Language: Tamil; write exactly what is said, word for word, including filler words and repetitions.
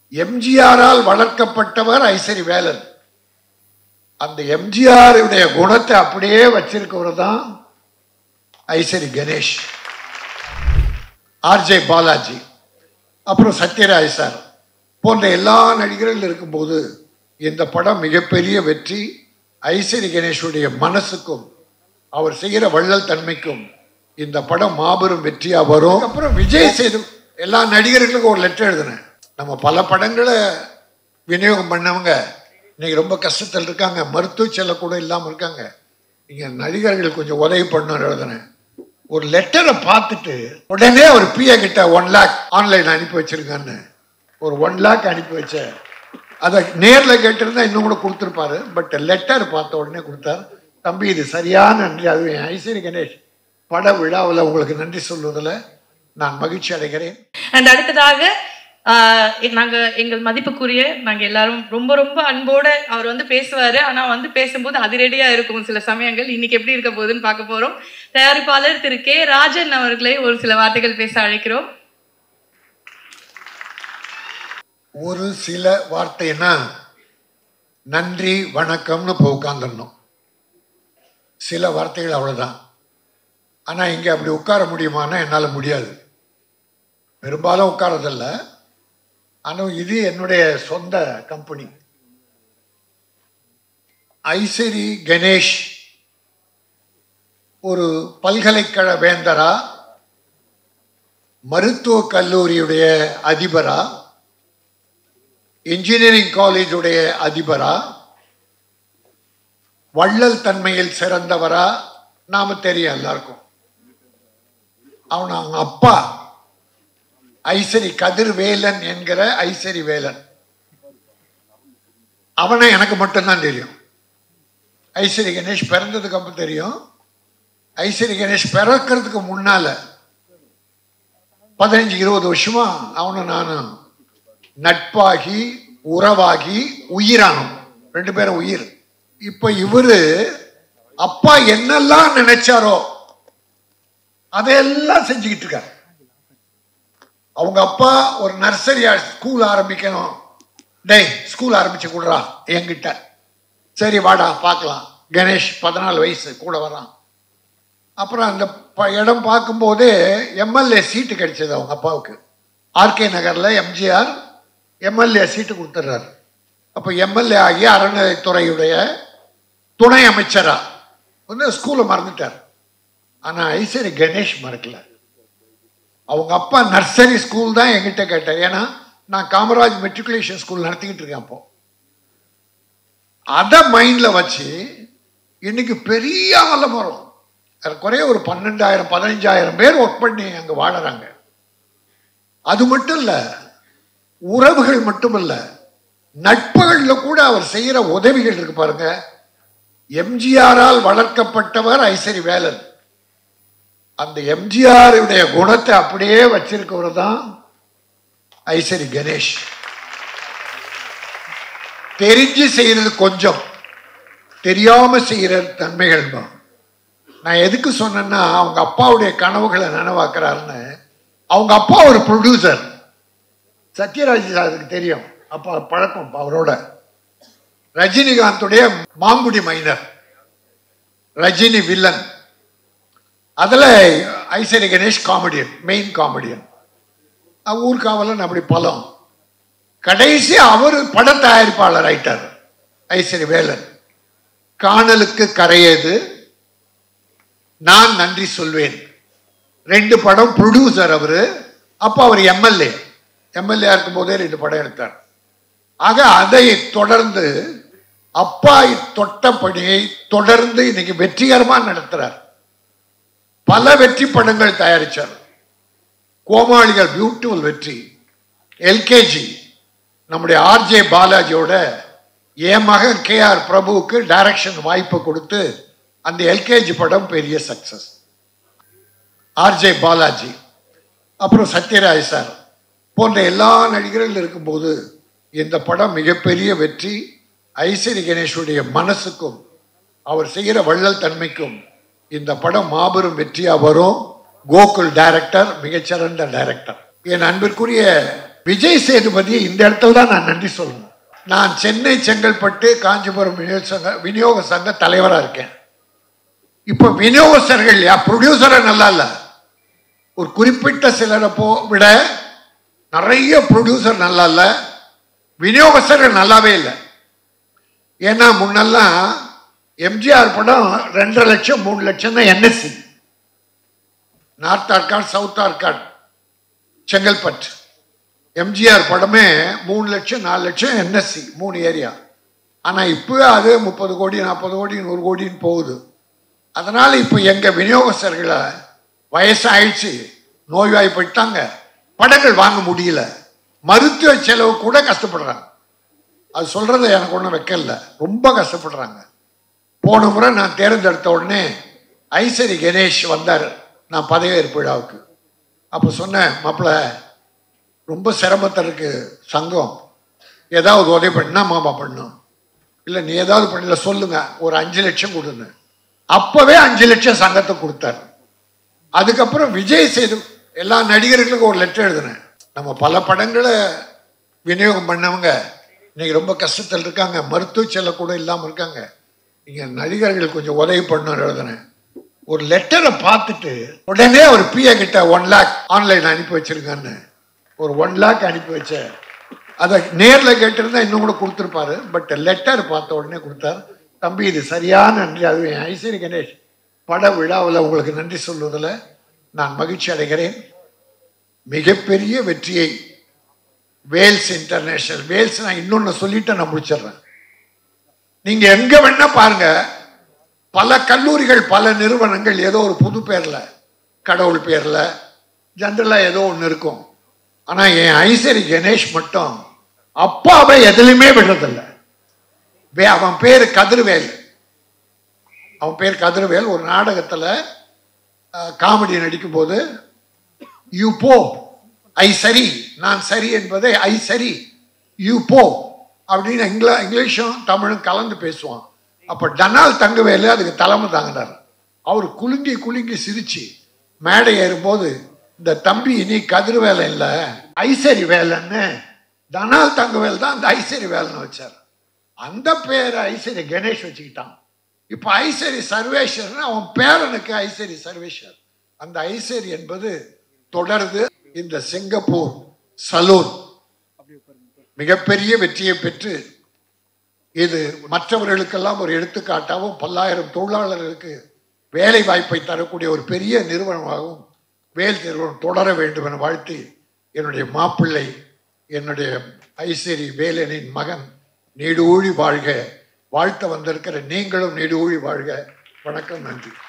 எம்ஜிஆரால் வளர்க்கப்பட்டவர் ஐசரி வேலன். அந்த எம்ஜிஆர் உடைய குணத்தை அப்படியே வச்சிருக்கவர் தான் ஐசரி கணேஷ், ஆர்ஜே பாலாஜி, அப்புறம் சத்யராஜ் சார் போன்ற எல்லா நடிகர்கள் இருக்கும்போது இந்த படம் மிகப்பெரிய வெற்றி. ஐசரி கணேஷுடைய மனசுக்கும் அவர் செய்கிற வள்ளல் தன்மைக்கும் இந்த படம் மாபெரும் வெற்றியா வரும். அப்புறம் விஜய் சேது எல்லா நடிகர்களுக்கும் ஒரு லெட்டர் எழுதினேன். நம்ம பல படங்களை விநியோகம் பண்ணவங்க இன்னைக்கு ரொம்ப கஷ்டத்தில் இருக்காங்க, மருத்துவ செல்ல கூட இல்லாமல் இருக்காங்க. நீங்க நடிகர்கள் கொஞ்சம் உதவி பண்ணணும் எழுதினேன். ஒரு லெட்டரை பார்த்துட்டு உடனே ஒரு பிஏ கிட்ட ஒன் லேக் ஆன்லைன் அனுப்பி வச்சிருக்கான்னு ஒரு ஒன் லேக் அனுப்பி வச்ச. அதை நேரில் கேட்டிருந்தா இன்னும் கூட கொடுத்துருப்பாரு. பட் லெட்டர் பார்த்த உடனே கொடுத்தாரு. தம்பி இது சரியான நன்றி. அது ஐசரி கணேஷ் பட விழாவில் உங்களுக்கு நன்றி சொல்வதில் நான் மகிழ்ச்சி அடைகிறேன். அண்ட் அடுத்ததாக நாங்க எங்கள் மதிப்புக்குரிய நாங்க எல்லாரும் ரொம்ப ரொம்ப அன்போட அவர் வந்து பேசுவாரு. ஆனா வந்து பேசும்போது அதிரடியா இருக்கும் சில சமயங்கள். இன்னைக்கு எப்படி இருக்க போகுதுன்னு பார்க்க போறோம். தயாரிப்பாளர் திரு கே ராஜன் அவர்களை ஒரு சில வார்த்தைகள் பேச அழைக்கிறோம். ஒரு சில வார்த்தைன்னா நன்றி வணக்கம்னு இப்போ உட்காந்துடணும். சில வார்த்தைகள் அவ்வளவுதான். ஆனா இங்க அப்படி உட்கார முடியுமானா என்னால முடியாது. பெரும்பாலும் உட்காரதில்ல. ஆனால் இது என்னுடைய சொந்த கம்பெனி. ஐசரி கணேஷ் ஒரு பல்கலைக்கழக வேந்தரா, மருத்துவ கல்லூரியுடைய அதிபரா, இன்ஜினியரிங் காலேஜுடைய அதிபரா, வள்ளல் தன்மையில் சிறந்தவரா நாம தெரியும் எல்லாருக்கும். அவன் அவங்க அப்பா ஐசரி கதிர்வேலன் என்கிற ஐசரி வேலன். அவனை எனக்கு மட்டும்தான் தெரியும். ஐசரி கணேஷ் பிறந்ததுக்கு அப்புறம் தெரியும். ஐசரி கணேஷ் பிறக்கிறதுக்கு முன்னால பதினஞ்சு இருபது வருஷமா அவனும் நானும் நட்பாகி உறவாகி உயிரானோம். ரெண்டு பேரும் உயிர். இப்ப இவரு அப்பா என்னெல்லாம் நினைச்சாரோ அதையெல்லாம் செஞ்சுக்கிட்டு இருக்காரு. அவங்க அப்பா ஒரு நர்சரியா ஸ்கூல் ஆரம்பிக்கணும், டேய் ஸ்கூல் ஆரம்பிச்சு கொடுறா என்கிட்ட. சரி வாடா பார்க்கலாம். கணேஷ் பதினாலு வயசு கூட வரான். அப்புறம் அந்த இடம் பார்க்கும்போதே எம்எல்ஏ சீட்டு கிடைச்சது அவங்க அப்பாவுக்கு. ஆர்கே நகர்ல எம்ஜிஆர் எம்எல்ஏ சீட்டு கொடுத்துட்றாரு. அப்போ எம்எல்ஏ ஆகி அறநிலைத்துறையுடைய துணை அமைச்சரா வந்து ஸ்கூலை மறந்துட்டார். ஆனா ஐசரி கணேஷ் மறக்கல. அவங்க அப்பா நர்சரி ஸ்கூல் தான் என்கிட்ட கேட்டார். ஏன்னா நான் காமராஜ் மெட்ரிகுலேஷன் ஸ்கூல் நடத்திக்கிட்டு இருக்கேன். அப்போ அதை மைண்ட்ல வச்சு இன்னைக்கு பெரிய ஆலமரம் குறைய ஒரு பன்னெண்டாயிரம் பதினஞ்சாயிரம் பேர் ஒர்க் பண்ணி அங்க வாழறாங்க. அது மட்டும் இல்ல, உறவுகள் மட்டும் இல்ல, நட்புகள்ல கூட அவர் செய்யற உதவிகள் இருக்கு பாருங்க. எம்ஜிஆரால் வளர்க்கப்பட்டவர் ஐசரி வேலன். அந்த எம்ஜிஆர் உடைய குணத்தை அப்படியே வச்சிருக்கவர் தான் ஐசரி கணேஷ். தெரிஞ்சு செய்யறது கொஞ்சம், தெரியாம செய்யற தன்மைகள் தான். நான் எதுக்கு சொன்னேன்னா அவங்க அப்பாவுடைய கனவுகளை நனவாக்குறாருன்னு. அவங்க அப்பா ஒரு ப்ரொடியூசர். சத்யராஜ் சாருக்கு தெரியும் அப்பா பழக்கம் அவரோட. ரஜினிகாந்துடைய மாங்குடி மைனர், ரஜினி வில்லன். அதுல Ishari Ganesh comedian, main comedian. Oorkavalan, அப்படி பலம். கடைசி அவர் பட தயாரிப்பாளர் ஆயிட்டார் ஐசரி வேலன். காணலுக்கு கரையேது, நான் நன்றி சொல்வேன், ரெண்டு படம் ப்ரொடியூசர் அவரு. அப்ப அவர் எம்எல்ஏ எம்எல்ஏ இருக்கும் போதே ரெண்டு படம் எடுத்தார். ஆக அதை தொடர்ந்து அப்பா தொட்ட பணியை தொடர்ந்து இன்னைக்கு வெற்றிகரமா நடத்துறார். பல வெற்றி படங்கள் தயாரிச்சார். கோமாளிகள் பியூட்டிஃபுல் வெற்றி. எல்கேஜி நம்முடைய ஆர்ஜே பாலாஜியோட என் மகன் கே ஆர் பிரபுவுக்கு டைரக்ஷன் வாய்ப்பு கொடுத்து அந்த எல்கேஜி படம் பெரிய சக்சஸ். ஆர்ஜே பாலாஜி, அப்புறம் சத்யராஜ் சார் போன்ற எல்லா நடிகர்கள் இருக்கும்போது இந்த படம் மிகப்பெரிய வெற்றி. ஐசரி கணேஷுடைய மனசுக்கும் அவர் செய்கிற வள்ளல் தன்மைக்கும் இந்த படம் மாபெரும் வெற்றியா வரும். கோகுல் டைரக்டர், மிகச்சிறந்த டைரக்டர். என் அன்பிற்குரிய விஜய் சேதுபதி இந்த இடத்துல தான் நான் நன்றி சொல்லணும். நான் சென்னை செங்கல்பட்டு காஞ்சிபுரம் விநியோக சங்க விநியோக சங்க தலைவராக இருக்கேன். இப்போ விநியோகஸ்தர்கள் யா ப்ரொடியூசரை நல்லா இல்லை, ஒரு குறிப்பிட்ட சிலரை போ விட நிறைய ப்ரொடியூசர் நல்லா இல்லை, விநியோகஸ்தர்கள் நல்லாவே இல்லை. ஏன்னா முன்னெல்லாம் எம்ஜிஆர் படம் ரெண்டரை லட்சம் மூணு லட்சம் தான் NSC, North Arcot South Arcot Chengalpattu. MGR படமே மூணு லட்சம் நாலு லட்சம் என்எஸ்சி மூணு ஏரியா. ஆனால் இப்போ அது முப்பது கோடி நாற்பது கோடி நூறு கோடின்னு போகுது. அதனால் இப்போ எங்கள் விநியோகஸ்தர்களை வயசாயிடுச்சு, நோய்வாய்ப்பட்டாங்க, படங்கள் வாங்க முடியல, மருத்துவ செலவு கூட கஷ்டப்படுறாங்க. அது சொல்கிறத எனக்கு ஒன்றும் வைக்கல, ரொம்ப கஷ்டப்படுறாங்க. போன முறை நான் தேர்ந்தெடுத்த உடனே ஐசரி கணேஷ் வந்தார் நான் பதவியேற்பு விழாவுக்கு. அப்போ சொன்னேன், மாப்பிள்ளை ரொம்ப சிரமத்தில் இருக்கு சங்கம், ஏதாவது உதவி பண்ணா மாமா பண்ணும், இல்லை நீ ஏதாவது பண்ணல சொல்லுங்க, ஒரு அஞ்சு லட்சம் கொடுங்க. அப்பவே அஞ்சு லட்சம் சங்கத்தை கொடுத்தாரு. அதுக்கப்புறம் விஜய் சேது எல்லா நடிகர்களுக்கும் ஒரு லெட்டர் எழுதினேன். நம்ம பல படங்களை விநியோகம் பண்ணவங்க இன்னைக்கு ரொம்ப கஷ்டத்தில் இருக்காங்க, மருத்துவ செலவு கூட இல்லாமல் இருக்காங்க, நீங்கள் நடிகர்கள் கொஞ்சம் உதவி பண்ணணும் எழுதினேன். ஒரு லெட்டரை பார்த்துட்டு உடனே ஒரு பிஏ கிட்ட ஒன் லேக் ஆன்லைன் அனுப்பி வச்சிருக்கான்னு ஒரு ஒன் லேக் அனுப்பி வச்சேன். அதை நேரில் கேட்டிருந்தா இன்னும் கூட கொடுத்துருப்பாரு. பட் லெட்டர் பார்த்த உடனே கொடுத்தாரு. தம்பி இது சரியான நன்றி. அது ஐசரி கணேஷ் பட விழாவில் உங்களுக்கு நன்றி சொல்வதில் நான் மகிழ்ச்சி அடைகிறேன். மிகப்பெரிய வெற்றியை வேல்ஸ் இன்டர்நேஷனல், வேல்ஸ் நான் இன்னொன்று சொல்லிட்டு நான் முடிச்சிடுறேன். நீங்க எங்க வேணா பாருங்க, பல கல்லூரிகள் பல நிறுவனங்கள் ஏதோ ஒரு புது பேர்ல கடவுள் பேர்ல ஜென்ரலா ஏதோ ஒன்று இருக்கும். ஆனா என் ஐசரி கணேஷ் மட்டும் அப்பாவை எதுலையுமே விடுறதில்லை. அவன் பேர் கதிர்வேல், அவன் பேர் கதிர்வேல். ஒரு நாடகத்தில் காமெடி நடிக்கும் போது யூ போ ஐ சரி, நான் சரி என்பதை ஐ சரி யூ போ அப்படின்னு இங்கில இங்கிலீஷும் தமிழும் கலந்து பேசுவான். அப்போ டனால் தங்கவேலு அதுக்கு தலைமை தாங்கினார். அவர் குலுங்கி குலுங்கி சிரிச்சு மேடை ஏறும்போது, இந்த தம்பி இனி கதிர்வேலை இல்லை ஐசரி வேலைன்னு டனால் தங்கவேல் தான் அந்த ஐசரி வேலைன்னு வச்சார். அந்த பேரை ஐசரி கணேஷ் வச்சுக்கிட்டான். இப்போ ஐசரி சர்வேஸ்வர்னு அவன் பேரனுக்கு ஐசரி சர்வேஸ்வர். அந்த ஐசரி என்பது தொடர்ந்து இந்த சிங்கப்பூர் சலூன் மிகப்பெரிய வெற்றியை பெற்று இது மற்றவர்களுக்கெல்லாம் ஒரு எடுத்துக்காட்டாகவும் பல்லாயிரம் தொழிலாளர்களுக்கு வேலை வாய்ப்பை தரக்கூடிய ஒரு பெரிய நிறுவனமாகவும் வேல் நிறுவனம் தொடர வேண்டும் என வாழ்த்தி, என்னுடைய மாப்பிள்ளை என்னுடைய ஐசரி வேலனின் மகன் நீடூழி வாழ்க, வாழ்த்த வந்திருக்கிற நீங்களும் நீடூழி வாழ்க. வணக்கம், நன்றி.